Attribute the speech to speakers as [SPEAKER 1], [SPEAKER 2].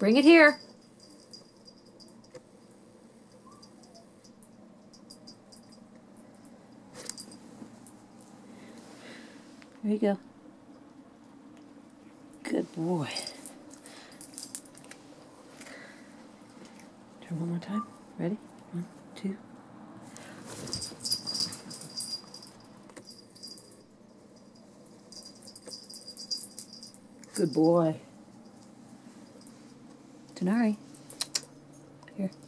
[SPEAKER 1] Bring it here. There you go. Good boy. Turn one more time. Ready? 1, 2. Good boy. Denari. Here.